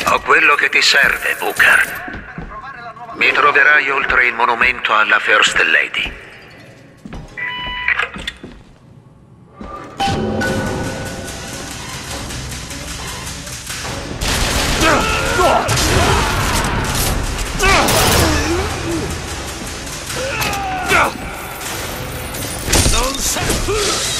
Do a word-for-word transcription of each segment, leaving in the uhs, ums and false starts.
Ho quello che ti serve, Booker. Mi troverai oltre il monumento alla First Lady. Non sei...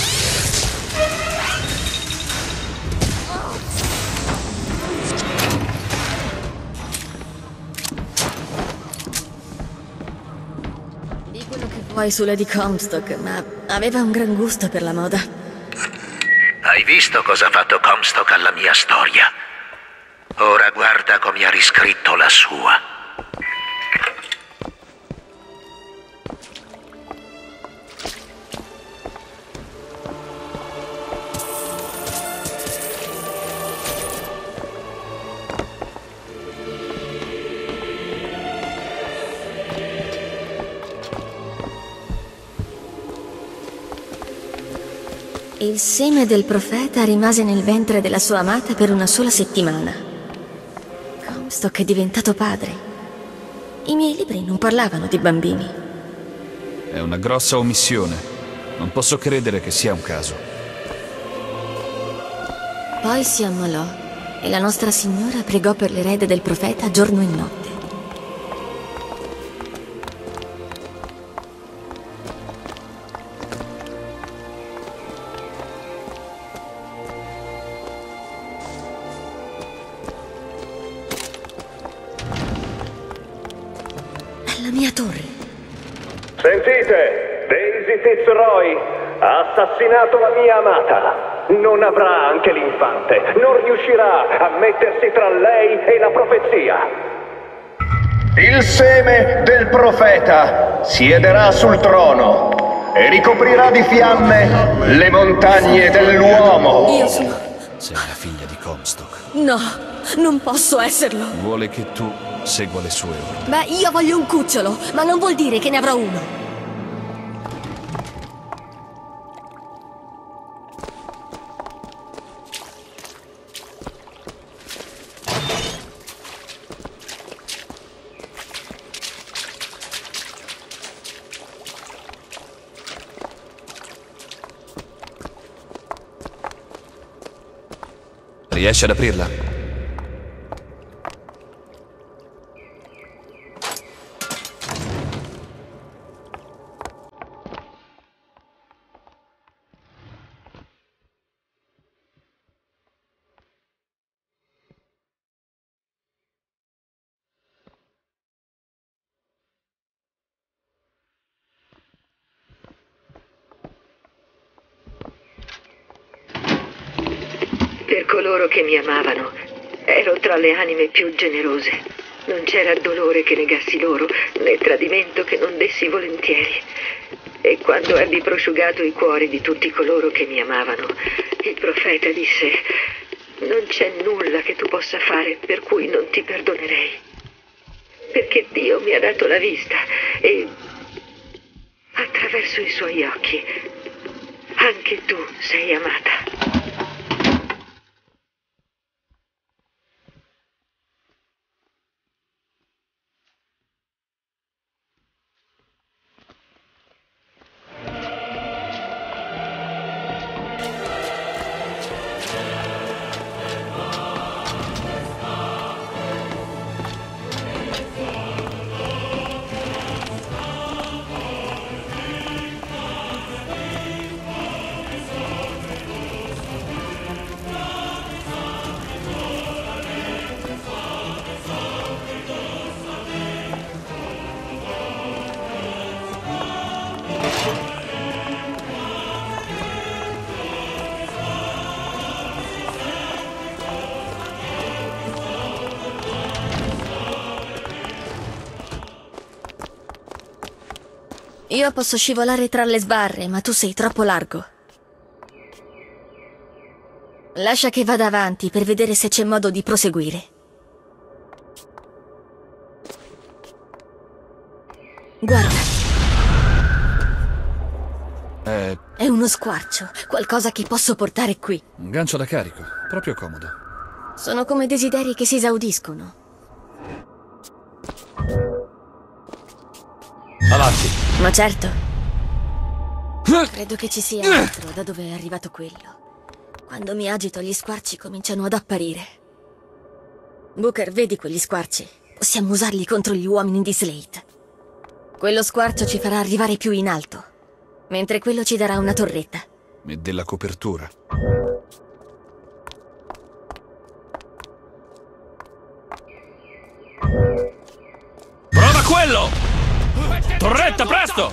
Poi su Lady Comstock, ma aveva un gran gusto per la moda. Hai visto cosa ha fatto Comstock alla mia storia? Ora guarda come ha riscritto la sua. Il seme del profeta rimase nel ventre della sua amata per una sola settimana. Comstock è diventato padre. I miei libri non parlavano di bambini. È una grossa omissione. Non posso credere che sia un caso. Poi si ammalò e la Nostra Signora pregò per l'erede del profeta giorno e notte. La mia torre. Sentite, Daisy Fitzroy ha assassinato la mia amata. Non avrà anche l'infante. Non riuscirà a mettersi tra lei e la profezia. Il seme del profeta siederà sul trono e ricoprirà di fiamme le montagne dell'uomo. Io sono... Sei la figlia di Comstock. No, non posso esserlo. Vuole che tu segua le sue ordini. Beh, io voglio un cucciolo, ma non vuol dire che ne avrò uno. Riesci ad aprirla? Per coloro che mi amavano, ero tra le anime più generose. Non c'era dolore che negassi loro, né tradimento che non dessi volentieri. E quando ebbi prosciugato i cuori di tutti coloro che mi amavano, il profeta disse: non c'è nulla che tu possa fare per cui non ti perdonerei. Perché Dio mi ha dato la vista e attraverso i suoi occhi anche tu sei amata. Io posso scivolare tra le sbarre, ma tu sei troppo largo. Lascia che vada avanti per vedere se c'è modo di proseguire. Guarda. È È uno squarcio, qualcosa che posso portare qui. un gancio da carico, proprio comodo. Sono come desideri che si esaudiscono. Avanti. Ma certo. Credo che ci sia altro da dove è arrivato quello. Quando mi agito, gli squarci cominciano ad apparire. Booker, vedi quegli squarci? Possiamo usarli contro gli uomini di Slate. Quello squarcio ci farà arrivare più in alto, mentre quello ci darà una torretta. E della copertura. Prova quello! Torretta, presto!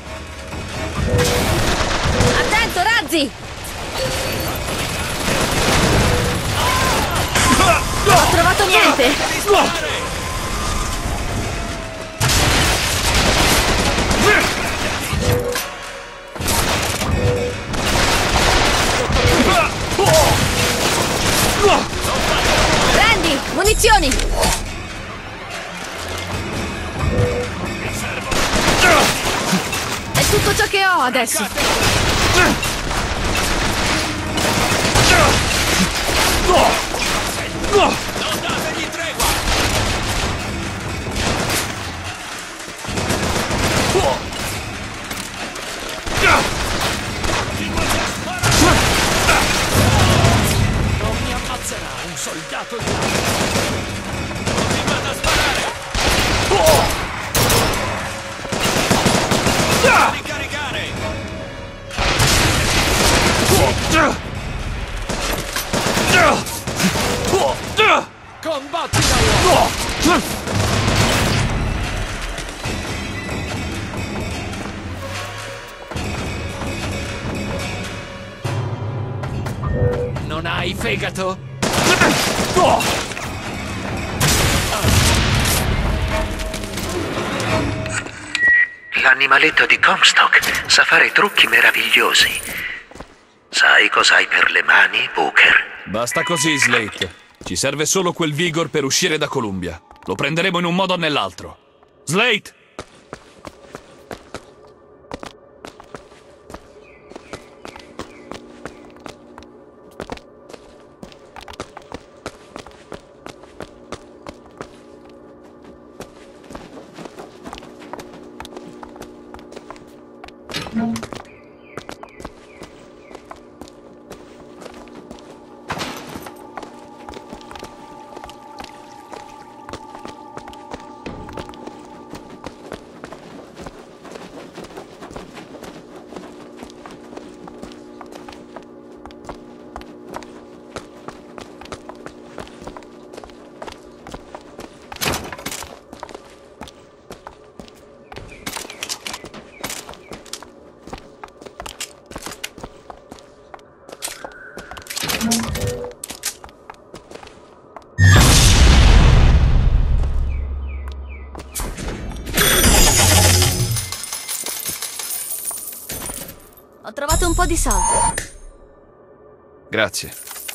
Attento, razzi! Non ho trovato niente! Prendi, munizioni! È tutto ciò che ho adesso! Non dategli tregua! Non mi ammazzerà un soldato di continuate a sparare! Ricaricare! Combatti da uomo! Non hai fegato? L'animaletto di Comstock sa fare trucchi meravigliosi. Sai cos'hai per le mani, Booker? Basta così, Slate. Ci serve solo quel vigor per uscire da Columbia. Lo prenderemo in un modo o nell'altro. Slate! Ho trovato un po' di soldi. Grazie.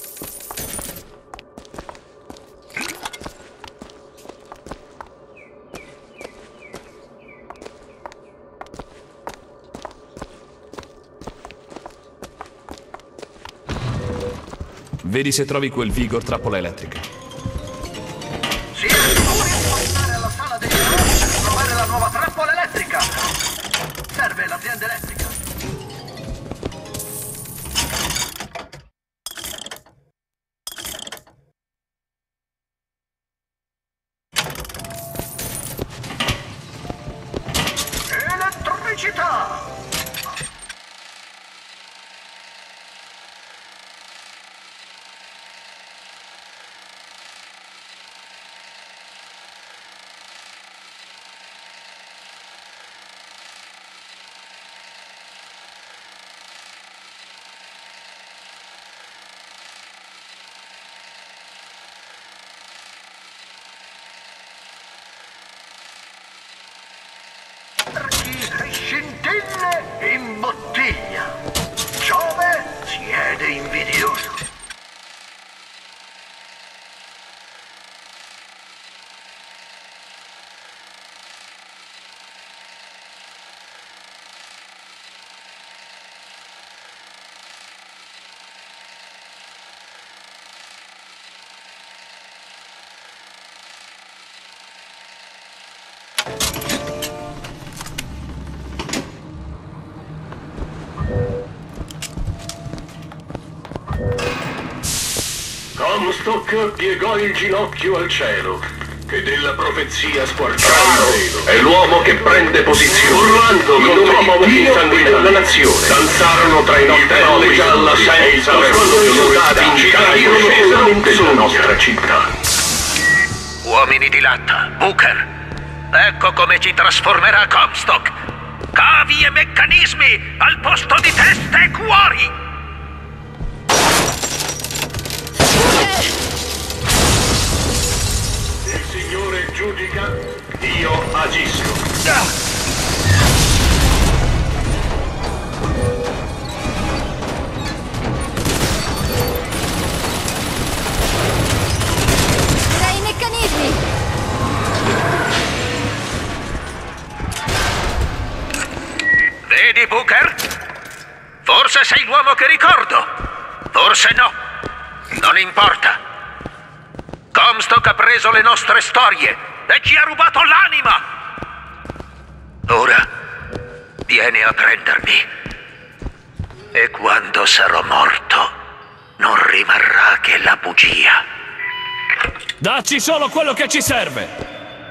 Vedi se trovi quel vigor trappola elettrica. Siete sicuri di andare alla sala dei negozi per trovare la nuova trappola elettrica? Serve l'azienda elettrica. Elettricità! Scintille in bottiglia. Giove siede invidioso. Comstock piegò il ginocchio al cielo e della profezia squarciò il velo. È l'uomo che prende posizione, urlando contro i sanguini della nazione. Danzarono tra i notevoli gialla senza vergogna, soldati incitairono della nostra città. Uomini di latta, Booker, ecco come ci trasformerà Comstock. Cavi e meccanismi al posto di teste e cuori. Il Signore giudica, io agisco. Direi i meccanismi! Vedi, Booker? Forse sei l'uomo che ricordo. Forse no. Non importa. Comstock ha preso le nostre storie e ci ha rubato l'anima. Ora viene a prendermi. E quando sarò morto non rimarrà che la bugia. Dacci solo quello che ci serve!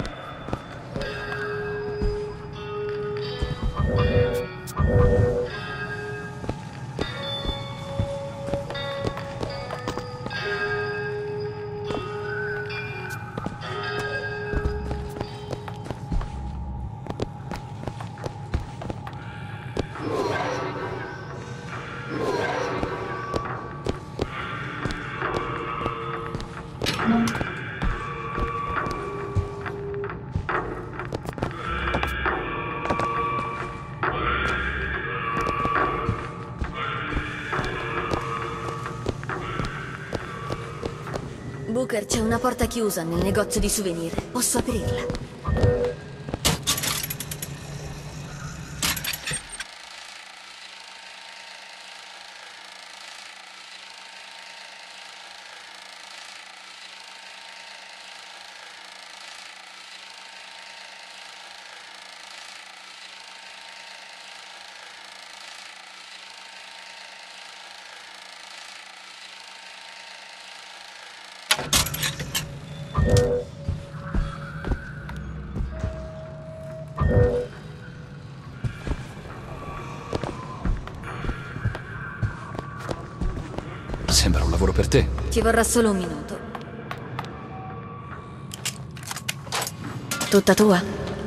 Booker, c'è una porta chiusa nel negozio di souvenir. Posso aprirla? Sembra un lavoro per te. Ci vorrà solo un minuto. Tutta tua?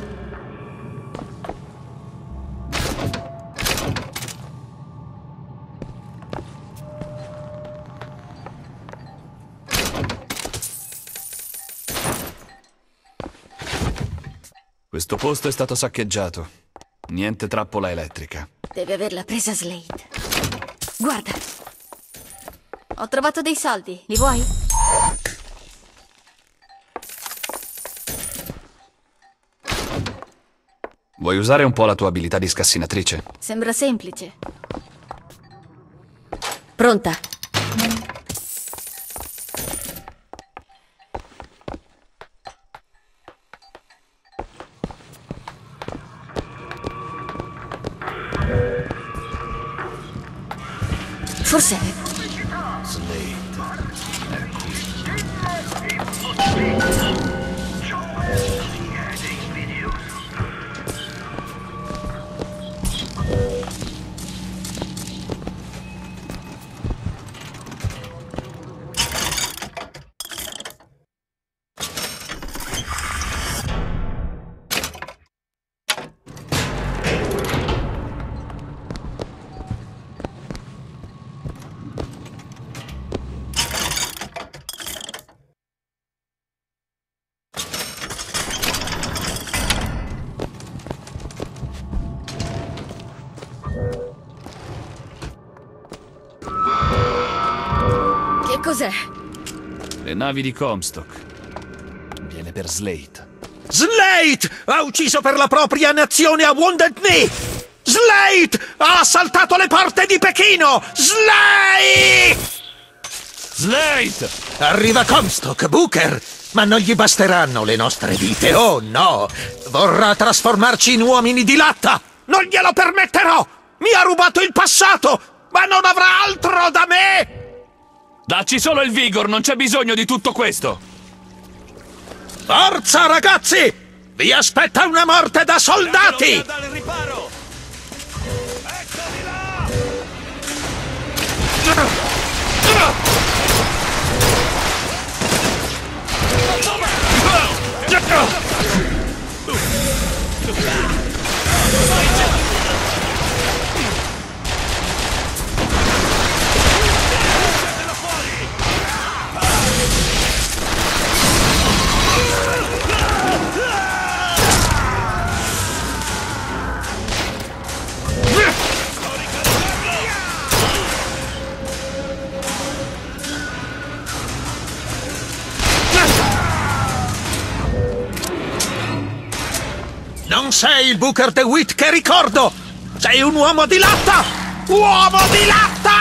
Questo posto è stato saccheggiato. Niente trappola elettrica. Deve averla presa Slade. Guarda! Ho trovato dei soldi. Li vuoi? Vuoi usare un po' la tua abilità di scassinatrice? Sembra semplice. Pronta. Forse... Che cos'è? Le navi di Comstock. Viene per Slade. Slade ha ucciso per la propria nazione a Wounded Knee! Slade ha assaltato le porte di Pechino! Slade! Slade! Arriva Comstock, Booker! Ma non gli basteranno le nostre vite, oh no! Vorrà trasformarci in uomini di latta! Non glielo permetterò! Mi ha rubato il passato, ma non avrà altro da me! Dacci solo il vigor, non c'è bisogno di tutto questo! Forza, ragazzi! Vi aspetta una morte da soldati! Non sei il Booker DeWitt che ricordo! Sei un uomo di latta! Uomo di latta!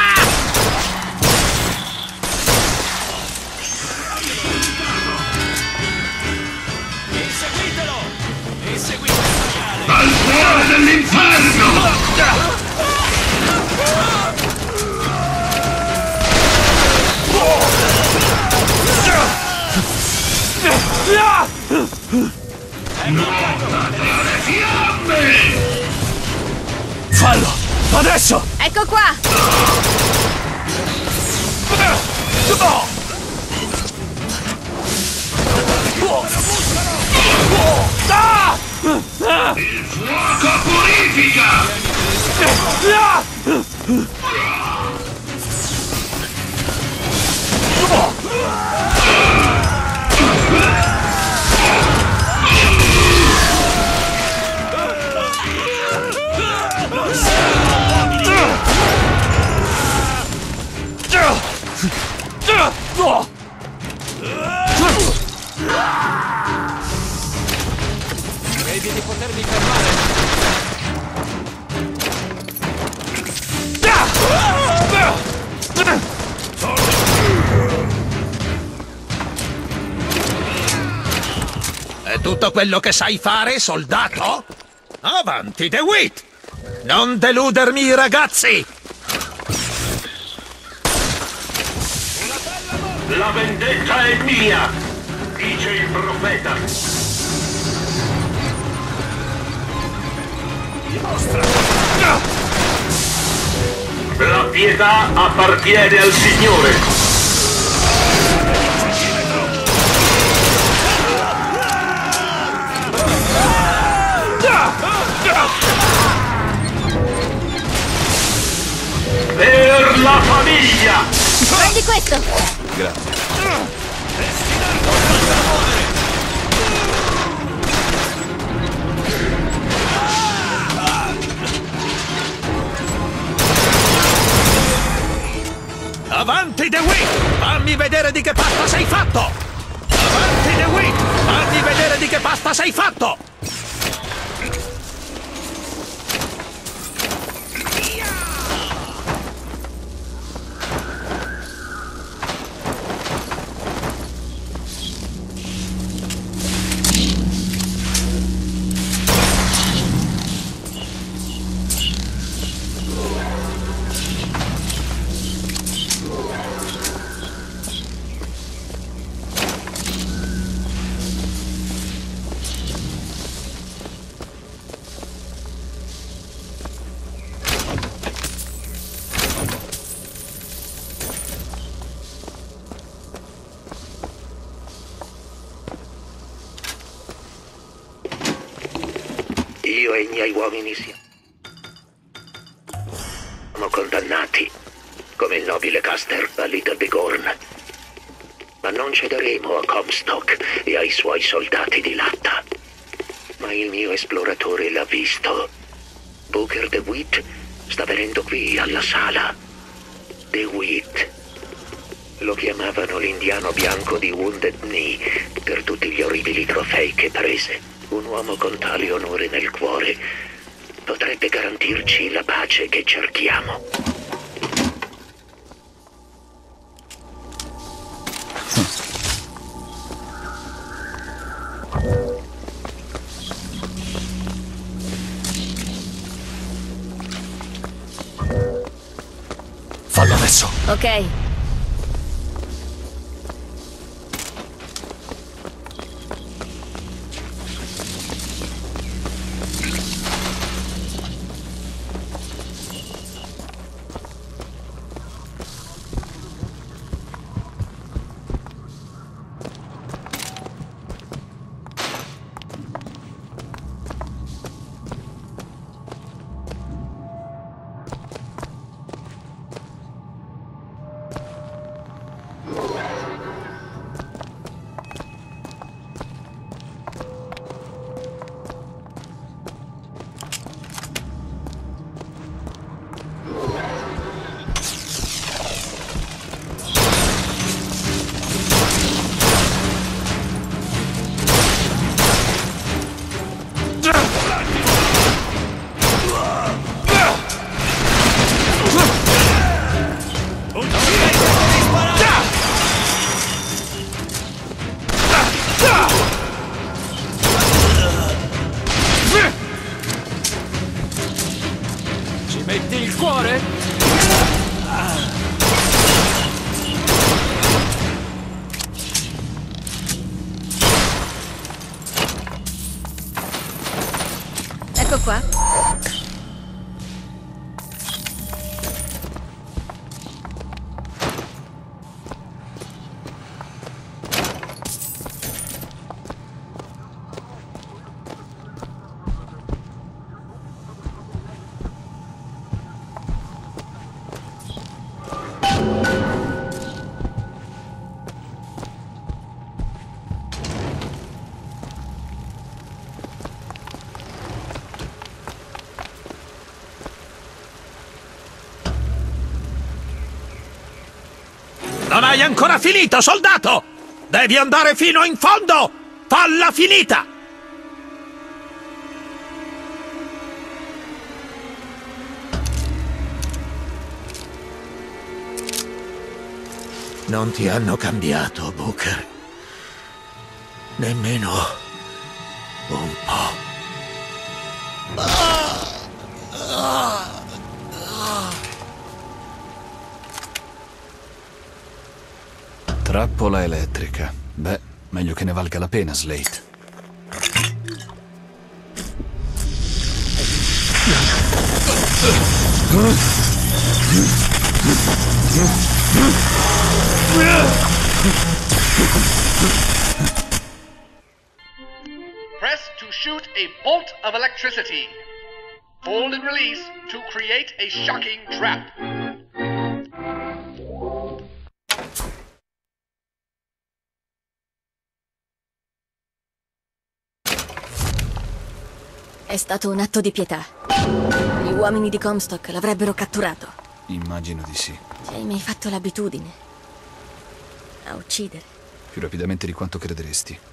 Inseguitelo! Inseguitelo! Dal cuore dell'inferno! Fallo! Adesso! Ecco qua! Il fuoco purifica! Credi di potermi fermare? È tutto quello che sai fare, soldato? Avanti, DeWitt! Non deludermi, ragazzi! La vendetta è mia, dice il profeta. La pietà appartiene al Signore. Per la famiglia! Prendi questo! Grazie. Avanti, DeWitt! Fammi vedere di che pasta sei fatto! Avanti, DeWitt! Fammi vedere di che pasta sei fatto! Io e i miei uomini siamo condannati, come il nobile Custer a Little Bighorn. Ma non cederemo a Comstock e ai suoi soldati di latta. Ma il mio esploratore l'ha visto. Booker DeWitt sta venendo qui alla sala. DeWitt. Lo chiamavano l'indiano bianco di Wounded Knee per tutti gli orribili trofei che prese. Un uomo con tale onore nel cuore potrebbe garantirci la pace che cerchiamo. Fallo adesso. Ok. Ci metti il cuore? Ecco qua. Non hai ancora finito, soldato! Devi andare fino in fondo! Falla finita! Non ti hanno cambiato, Booker. Nemmeno un po'. Trappola elettrica. Beh, meglio che ne valga la pena, Slate. Press to shoot a bolt of electricity. Hold and release to create a shocking trap. È stato un atto di pietà. Gli uomini di Comstock l'avrebbero catturato. Immagino di sì. Ci hai mai fatto l'abitudine a uccidere? Più rapidamente di quanto crederesti.